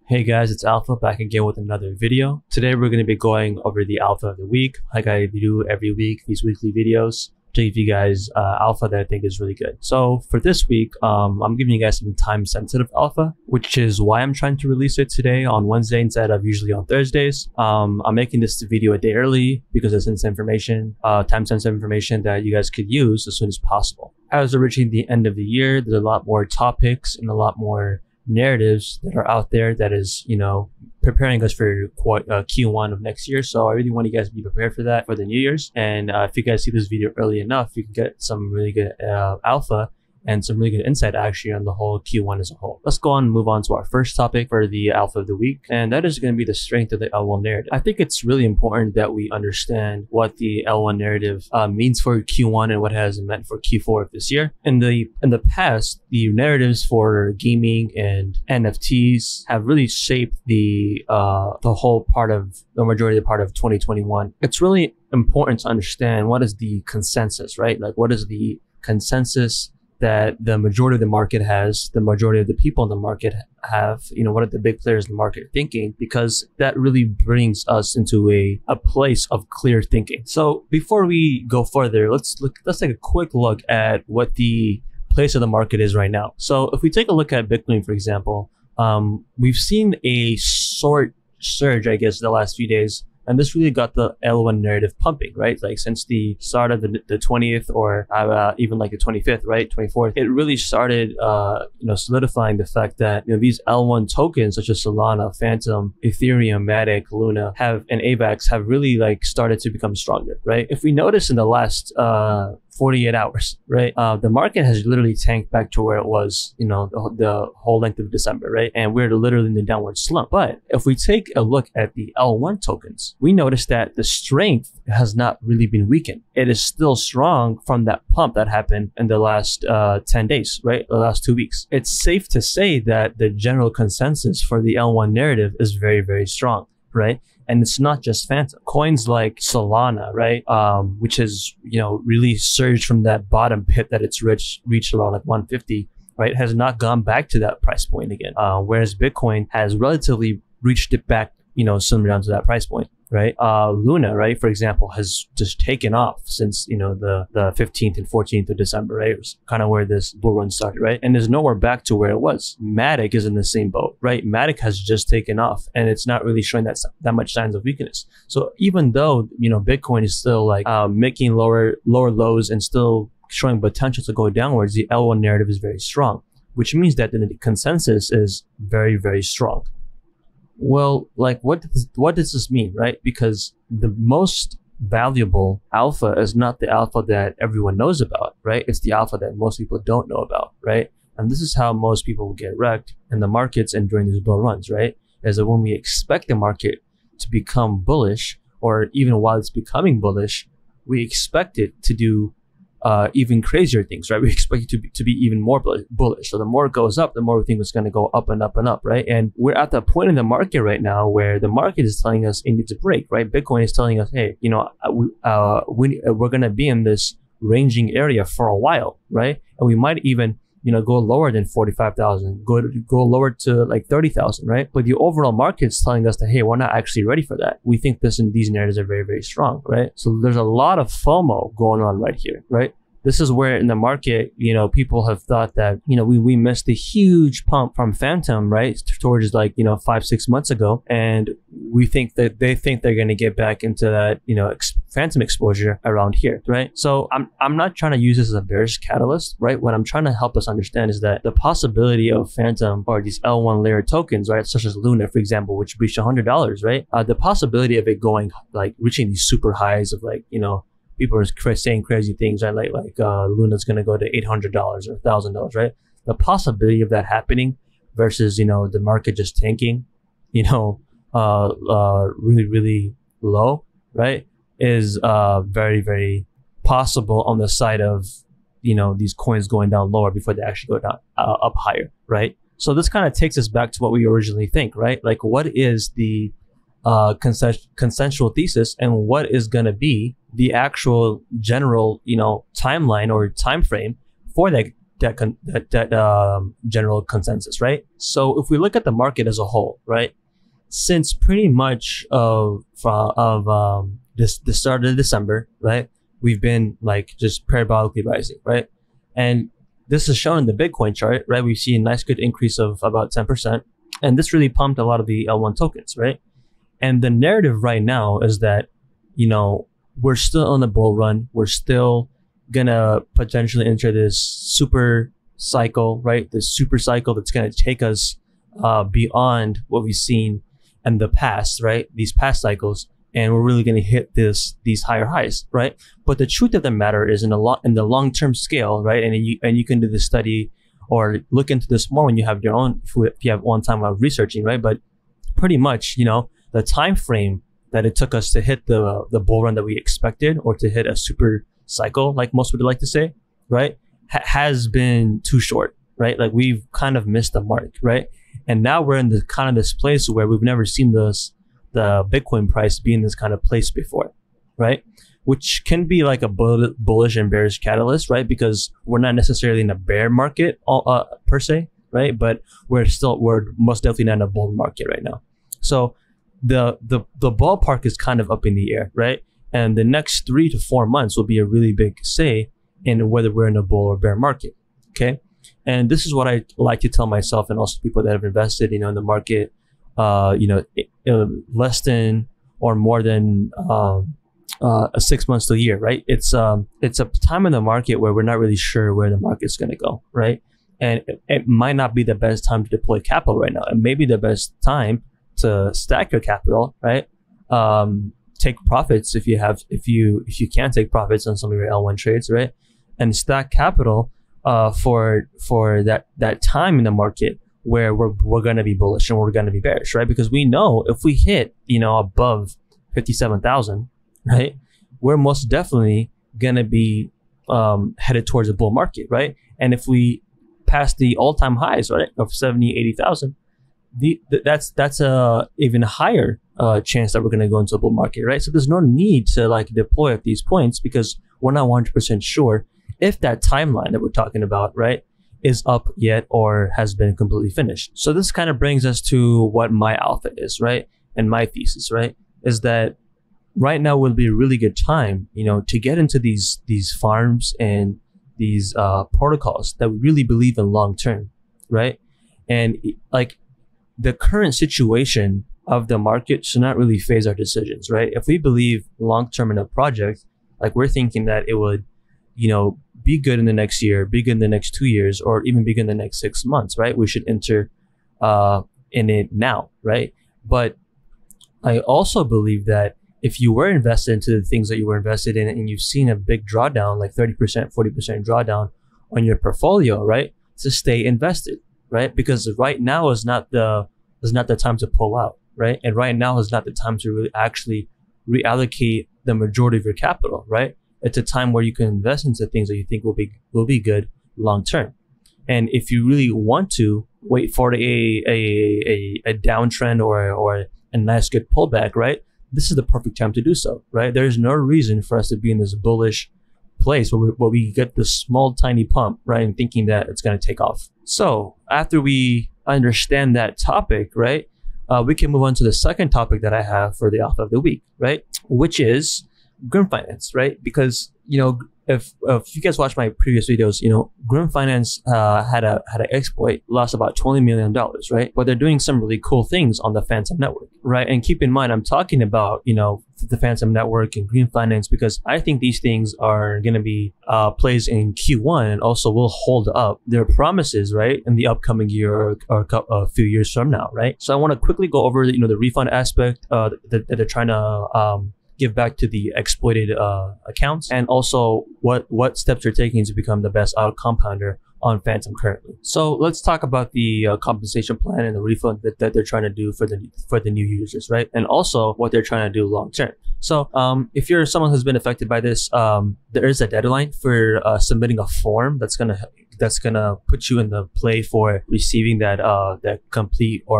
Hey guys, it's Alpha back again with another video. Today we're going to be going over the alpha of the week, like I do every week, these weekly videos to give you guys alpha that I think is really good. So for this week, I'm giving you guys some time-sensitive alpha, which is why I'm trying to release it today on Wednesday instead of usually on Thursdays. I'm making this video a day early because it's information, time-sensitive information that you guys could use as soon as possible. As we're reaching the end of the year, there's a lot more topics and a lot more narratives that are out there that is, preparing us for Q1 of next year. So I really want you guys to be prepared for that for the New Year's. And if you guys see this video early enough, you can get some really good alpha and some really good insight actually on the whole Q1 as a whole. Let's go on and move on to our first topic for the alpha of the week, and that is going to be the strength of the L1 narrative. I think it's really important that we understand what the L1 narrative means for Q1 and what it has meant for Q4 of this year. In the past, the narratives for gaming and NFTs have really shaped the whole part of the majority of the part of 2021. It's really important to understand what is the consensus, right? Like what is the consensus that the majority of the market has, the majority of the people in the market have, what are the big players in the market thinking, because that really brings us into a place of clear thinking. So before we go further, let's take a quick look at what the place of the market is right now. So if we take a look at Bitcoin, for example, we've seen a short surge, I guess, the last few days. And this really got the L1 narrative pumping, right? Like since the start of the 20th or even like the 25th, right? 24th, it really started, solidifying the fact that, these L1 tokens such as Solana, Phantom, Ethereum, Matic, Luna and AVAX have really like started to become stronger, right? If we notice in the last 48 hours, right? The market has literally tanked back to where it was, the whole length of December, right? And we're literally in the downward slump. But if we take a look at the L1 tokens, we notice that the strength has not really been weakened. It is still strong from that pump that happened in the last 10 days, right? The last 2 weeks. It's safe to say that the general consensus for the L1 narrative is very, very strong, right? And it's not just Phantom. Coins like Solana, right, which has, really surged from that bottom pit that it's reached around like 150, right, has not gone back to that price point again. Whereas Bitcoin has relatively reached it back, similar down to that price point, right? Luna, right, for example, has just taken off since, the 15th and 14th of December, right? It was kind of where this bull run started, right? And there's nowhere back to where it was. Matic is in the same boat, right? Matic has just taken off and it's not really showing that much signs of weakness. So even though, Bitcoin is still like making lower lows and still showing potential to go downwards, the L1 narrative is very strong, which means that the consensus is very, very strong. Well, like what does this mean, right? Because the most valuable alpha is not the alpha that everyone knows about, right? It's the alpha that most people don't know about, right? And this is how most people will get wrecked in the markets and during these bull runs, right? Is that when we expect the market to become bullish, or even while it's becoming bullish, we expect it to do even crazier things, right? We expect it to be even more bullish. So the more it goes up, the more we think it's going to go up and up and up, right? And we're at that point in the market right now where the market is telling us it needs a break, right? Bitcoin is telling us, hey, we're going to be in this ranging area for a while, right? And we might even, go lower than 45,000, go lower to like 30,000, right? But the overall market is telling us that, hey, we're not actually ready for that. We think these narratives are very, very strong, right? So there's a lot of FOMO going on right here, right? This is where in the market, people have thought that, we missed the huge pump from Phantom, right? Towards like, 5-6 months ago. And we think that they think they're going to get back into that, Phantom exposure around here, right? So I'm not trying to use this as a bearish catalyst, right? What I'm trying to help us understand is that the possibility of Phantom or these L1 layer tokens, right? Such as Luna, for example, which reached $100, right? The possibility of it going, like reaching these super highs of like, people are saying crazy things, right? Like Luna's going to go to $800 or $1,000, right? The possibility of that happening versus, the market just tanking, really, really low, right? Is very, very possible on the side of, these coins going down lower before they actually go down up higher, right? So this kind of takes us back to what we originally think, right? Like what is the consensual thesis and what is going to be the actual general, timeline or time frame for that general consensus, right? So if we look at the market as a whole, right, since pretty much the start of December, right, we've been like just parabolically rising, right, and this is shown in the Bitcoin chart, right? We see a nice good increase of about 10%, and this really pumped a lot of the L1 tokens, right? And the narrative right now is that, you know, we're still on a bull run. We're still gonna potentially enter this super cycle, right? This super cycle that's gonna take us beyond what we've seen in the past, right? These past cycles, and we're really gonna hit these higher highs, right? But the truth of the matter is, in the long-term scale, right? And you can do the study or look into this more when you have your own, if you have one time of researching, right? But pretty much, you know, the time frame that it took us to hit the bull run that we expected, or to hit a super cycle, like most would like to say, right, has been too short, right? Like we've kind of missed the mark, right? And now we're in the kind of this place where we've never seen the Bitcoin price be in this kind of place before, right? Which can be like a bullish and bearish catalyst, right? Because we're not necessarily in a bear market per se, right? But we're most definitely not in a bull market right now. So the ballpark is kind of up in the air, right? And the next 3 to 4 months will be a really big say in whether we're in a bull or bear market. Okay. And this is what I like to tell myself, and also people that have invested, you know, in the market, less than or more than 6 months to a year, right? It's a time in the market where we're not really sure where the market's going to go, right? And it might not be the best time to deploy capital right now. It may be the best time to stack your capital, right? Take profits if you can take profits on some of your L1 trades, right? And stack capital for that time in the market where we're going to be bullish and we're going to be bearish, right? Because we know if we hit, you know, above 57,000, right, we're most definitely going to be headed towards a bull market, right? And if we pass the all-time highs, right, of 70, 80,000, that's a even higher chance that we're going to go into a bull market, right? So there's no need to like deploy at these points, because we're not 100% sure if that timeline that we're talking about, right, is up yet or has been completely finished. So this kind of brings us to what my alpha is, right? And my thesis, right, is that right now will be a really good time, you know, to get into these farms and these protocols that we really believe in long term, right? And like the current situation of the market should not really phase our decisions, right? If we believe long term in a project, like we're thinking that it would, you know, be good in the next year, be good in the next 2 years, or even be good in the next 6 months, right? We should enter in it now, right? But I also believe that if you were invested into the things that you were invested in, and you've seen a big drawdown, like 30%, 40% drawdown on your portfolio, right, to stay invested, right? Because right now is not the time to pull out, right? And right now is not the time to really actually reallocate the majority of your capital, right? It's a time where you can invest into things that you think will be good long term. And if you really want to wait for a downtrend or a nice good pullback, right, this is the perfect time to do so, right? There's no reason for us to be in this bullish place where we get this small tiny pump, right, and thinking that it's going to take off. So after we understand that topic, right, we can move on to the second topic that I have for the alpha of the week, right, which is Grim Finance, right? Because, you know, if you guys watch my previous videos, you know, Grim Finance had an exploit, lost about $20 million, right? But they're doing some really cool things on the Phantom network, right? And keep in mind, I'm talking about, you know, the Phantom network and Grim Finance, because I think these things are going to be plays in Q1 and also will hold up their promises, right, in the upcoming year or a few years from now, right? So I want to quickly go over, you know, the refund aspect that they're trying to give back to the exploited accounts, and also what steps you're taking to become the best auto compounder on Phantom currently. So let's talk about the compensation plan and the refund that they're trying to do for the new users, right? And also what they're trying to do long term. So if you're someone who's been affected by this, there is a deadline for submitting a form that's gonna put you in the play for receiving that complete or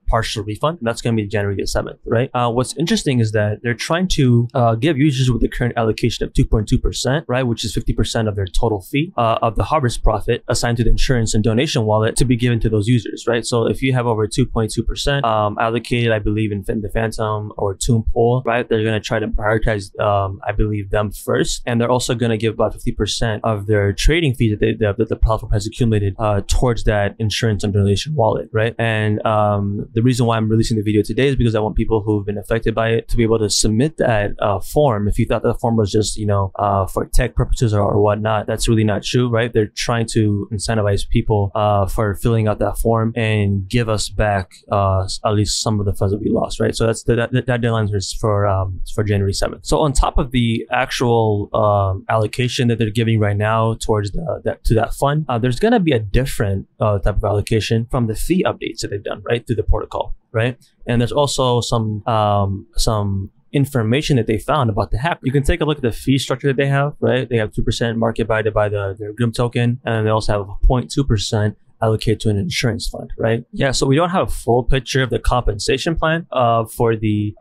partial refund. And that's going to be January the 7th, right? What's interesting is that they're trying to give users with the current allocation of 2.2%, right, which is 50% of their total fee of the harvest profit assigned to the insurance and donation wallet to be given to those users, right? So if you have over 2.2% allocated, I believe, in the Phantom or Toon Pool, right, they're going to try to prioritize, I believe, them first. And they're also going to give about 50% of their trading fee that the platform has accumulated towards that insurance and donation wallet, right? And the reason why I'm releasing the video today is because I want people who've been affected by it to be able to submit that form. If you thought the form was just, for tech purposes or whatnot, that's really not true, right? They're trying to incentivize people for filling out that form and give us back at least some of the funds that we lost, right? So that's that deadline is for January 7th. So on top of the actual allocation that they're giving right now towards that fund, there's going to be a different type of allocation from the fee updates that they've done, right, through the protocol, right? And there's also some information that they found about the hack. You can take a look at the fee structure that they have, right? They have 2% market by their GRIM token, and they also have 0.2% allocated to an insurance fund, right? Yeah, so we don't have a full picture of the compensation plan for the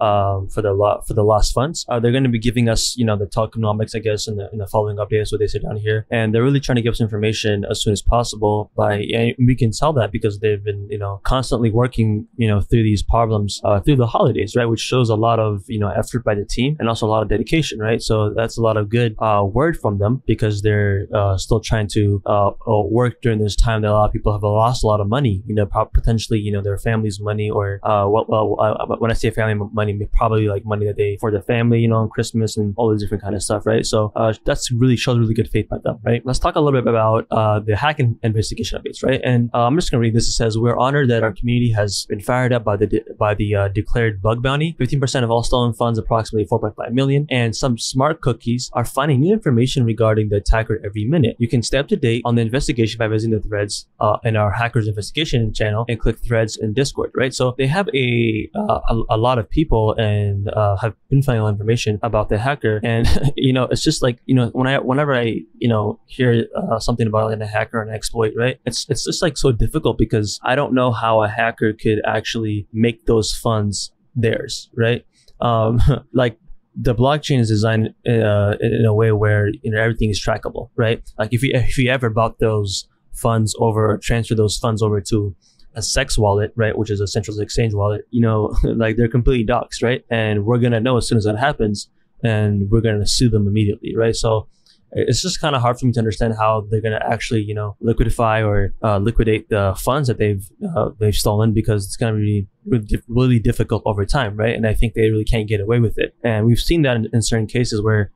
lost funds. They're going to be giving us, the tokenomics, I guess, in the following update. That's what they say down here, and they're really trying to give us information as soon as possible. And we can tell that because they've been, constantly working, through these problems through the holidays, right? Which shows a lot of, effort by the team and also a lot of dedication, right? So that's a lot of good word from them because they're still trying to work during this time that a lot of people have lost a lot of money, potentially, their family's money, or when I say family money, probably like money that they for the family, on Christmas and all this different kind of stuff, right? So that's really shows really good faith by them, right? Let's talk a little bit about the hack investigation updates, right? And I'm just gonna read this. It says, "We're honored that our community has been fired up by the declared bug bounty. 15% of all stolen funds, approximately 4.5 million, and some smart cookies are finding new information regarding the attacker every minute. You can stay up to date on the investigation by visiting the threads in our hackers investigation channel and click threads in Discord," right? So they have a lot of people and have been finding information about the hacker, and it's just like whenever I hear something about a hacker or an exploit, right? It's just like so difficult because I don't know how a hacker could actually make those funds theirs, right? Like the blockchain is designed in a way where everything is trackable, right? Like if you ever bought those funds over, transfer those funds over to a SEX wallet, right, which is a central exchange wallet, like they're completely doxed, right? And we're gonna know as soon as that happens, and we're gonna sue them immediately, right? So it's just kind of hard for me to understand how they're gonna actually, liquidify or liquidate the funds that they've stolen, because it's gonna be really difficult over time, right? And I think they really can't get away with it. And we've seen that in certain cases where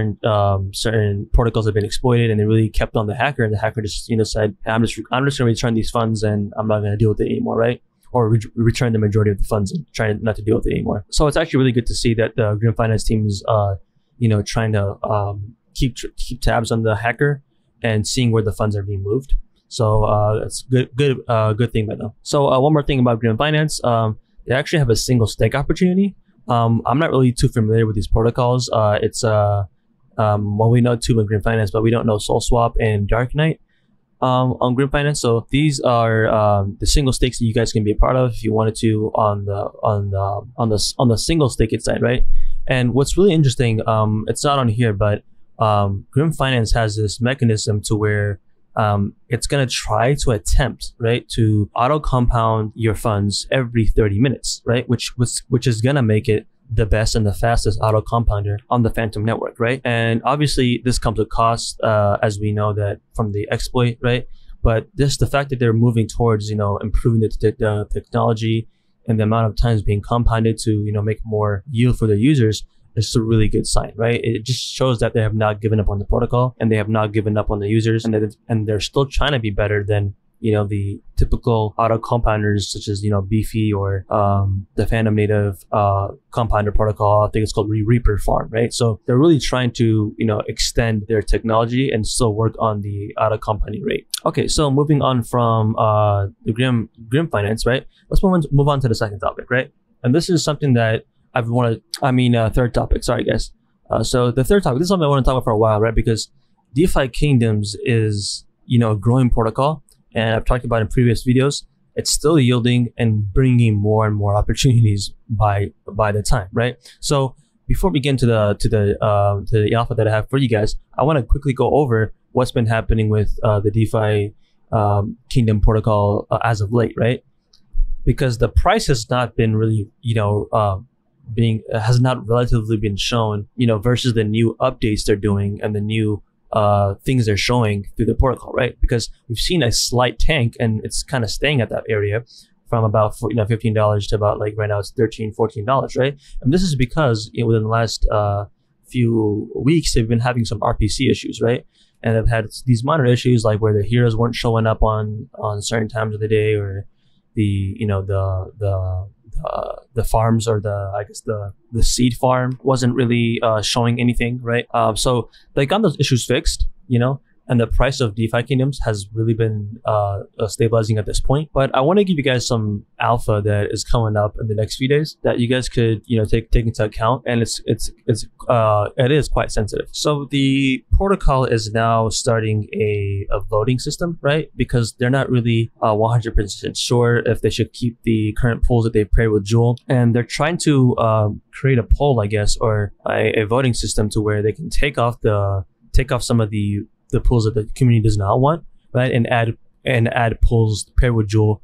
certain protocols have been exploited, and they really kept on the hacker, and the hacker just said, I'm just gonna return these funds, and I'm not gonna deal with it anymore, right? Or return the majority of the funds and try not to deal with it anymore. So it's actually really good to see that the GRIM Finance team is trying to keep tabs on the hacker and seeing where the funds are being moved. So that's good thing by them. So one more thing about GRIM Finance, they actually have a single stake opportunity. I'm not really too familiar with these protocols. It's we know Tube and GRIM Finance, but we don't know SolSwap and Dark Knight on GRIM Finance. So these are the single stakes that you guys can be a part of if you wanted to on the single stake side, right? And what's really interesting, it's not on here, but GRIM Finance has this mechanism to where it's going to try to attempt, right, to auto compound your funds every 30 minutes, right, which is going to make it the best and the fastest auto compounder on the Phantom network, right? And obviously this comes with cost, as we know that from the exploit, right? But the fact that they're moving towards improving the technology and the amount of times being compounded to make more yield for their users, it's a really good sign, right? It just shows that they have not given up on the protocol, and they have not given up on the users, and they're still trying to be better than the typical auto compounders such as Beefy or the Phantom native compounder protocol. I think it's called Reaper Farm, right? So they're really trying to extend their technology and still work on the auto compounding rate. Okay, so moving on from the GRIM Finance, right? Let's move on to the second topic, right? And this is something that third topic, sorry guys. So the third topic, this is something I want to talk about for a while, right? Because DeFi Kingdoms is, a growing protocol, and I've talked about in previous videos. it's still yielding and bringing more and more opportunities by the time, right? So before we get into the alpha that I have for you guys, I want to quickly go over what's been happening with the DeFi Kingdom protocol as of late, right? Because the price has not been really, has not relatively been shown, versus the new updates they're doing and the new things they're showing through the protocol, right? Because we've seen a slight tank and it's kind of staying at that area from about $15 to about, like, right now it's $13-14, right? And this is because within the last few weeks they've been having some RPC issues, right? And they've had these minor issues like where the heroes weren't showing up on certain times of the day, or the farms, or the seed farm wasn't really showing anything, right? So they got those issues fixed, and the price of DeFi Kingdoms has really been stabilizing at this point. But I want to give you guys some alpha that is coming up in the next few days that you guys could, take into account, and it is quite sensitive. So the protocol is now starting a voting system, right? Because they're not really 100% sure if they should keep the current pools that they've paired with Jewel, and they're trying to create a poll, I guess, or a voting system to where they can take off some of the pools that the community does not want, right, and add pools paired with Jewel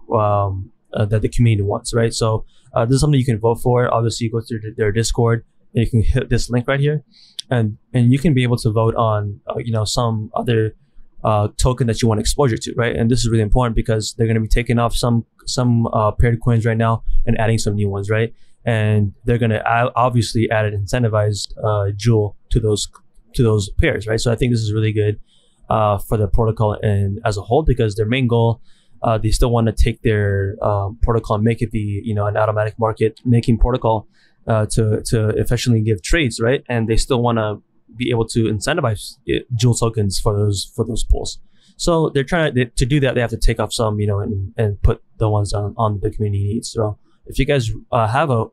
that the community wants, right? So this is something you can vote for. Obviously, you go through their Discord and you can hit this link right here, and you can be able to vote on some other token that you want exposure to, right? And this is really important because they're going to be taking off some paired coins right now and adding some new ones, right? And they're going to obviously add an incentivized Jewel to those pairs, right? So I think this is really good for the protocol and as a whole, because their main goal, they still want to take their protocol and make it be an automatic market making protocol to efficiently give trades, right? And they still want to be able to incentivize Jewel tokens for those pools. So they're trying to do that. They have to take off some, and put the ones on the community needs. So if you guys have a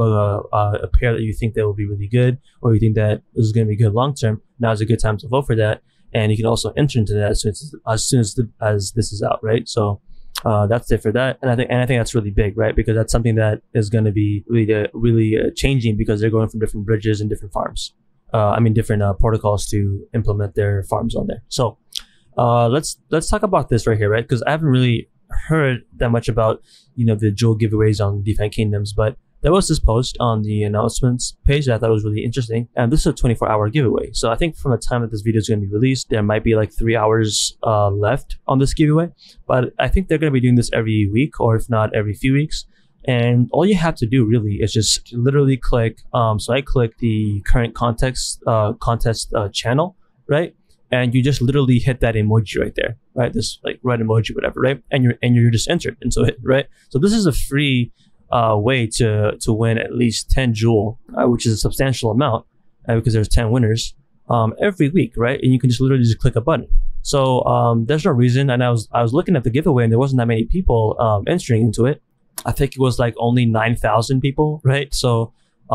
pair that you think that will be really good, or you think that is going to be good long term, now is a good time to vote for that. And you can also enter into that as soon as this is out, right? So that's it for that. And I think that's really big, right? Because that's something that is going to be really changing, because they're going from different bridges and different farms. Different protocols to implement their farms on there. So let's talk about this right here, right? Because I haven't really heard that much about the Jewel giveaways on DeFi Kingdoms, but there was this post on the announcements page that I thought was really interesting, and this is a 24-hour giveaway. So I think from the time that this video is going to be released, there might be like 3 hours left on this giveaway, but I think they're going to be doing this every week, or if not every few weeks. And all you have to do really is just literally click. So I click the current contest channel, right? And you just literally hit that emoji right there, right? This like red emoji, whatever, right? And you're just entered into it, right? So this is a free way to win at least 10 Jewel, which is a substantial amount, because there's 10 winners every week, right? And you can just literally just click a button. So there's no reason. And I was looking at the giveaway, and there wasn't that many people entering into it. I think it was like only 9,000 people, right? So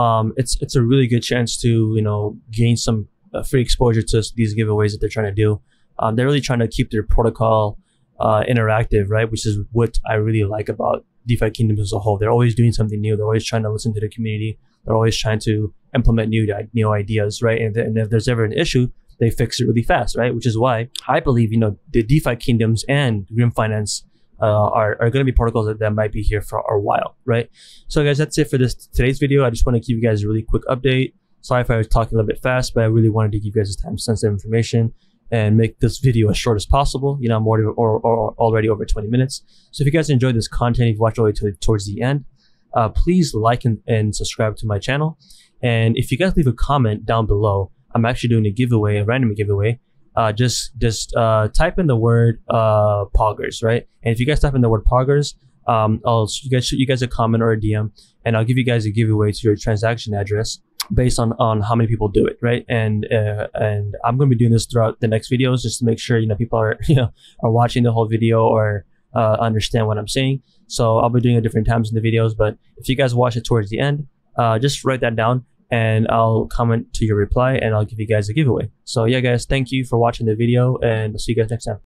it's a really good chance to gain some free exposure to these giveaways that they're trying to do. They're really trying to keep their protocol interactive, right? Which is what I really like about DeFi Kingdoms as a whole. They're always doing something new. They're always trying to listen to the community. They're always trying to implement new ideas, right? And if there's ever an issue, they fix it really fast, right? Which is why I believe the DeFi Kingdoms and Grim Finance are going to be protocols that might be here for a while, right? So guys, that's it for today's video. I just want to give you guys a really quick update. Sorry if I was talking a little bit fast, but I really wanted to give you guys this time-sensitive information and make this video as short as possible. I'm already over 20 minutes. So if you guys enjoyed this content, if you watched all the way towards the end, please like and subscribe to my channel. And if you guys leave a comment down below, I'm actually doing a random giveaway. Just type in the word poggers, right? And if you guys type in the word poggers, I'll shoot you guys a comment or a DM, and I'll give you guys a giveaway to your transaction address based on how many people do it, right? And I'm going to be doing this throughout the next videos, just to make sure people are are watching the whole video or understand what I'm saying. So I'll be doing it different times in the videos, but if you guys watch it towards the end, just write that down and I'll comment to your reply and I'll give you guys a giveaway. So yeah guys, thank you for watching the video, and I'll see you guys next time.